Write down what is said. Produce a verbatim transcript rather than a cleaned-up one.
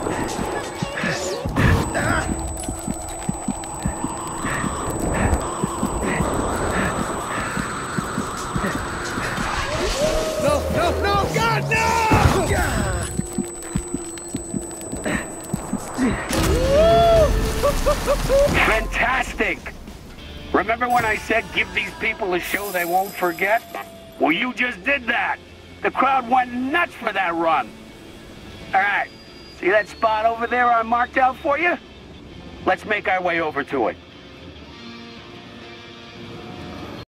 No, no, no, God, no! Fantastic! Remember when I said give these people a show they won't forget? Well, you just did that. The crowd went nuts for that run. All right, see that spot over there I marked out for you? Let's make our way over to it.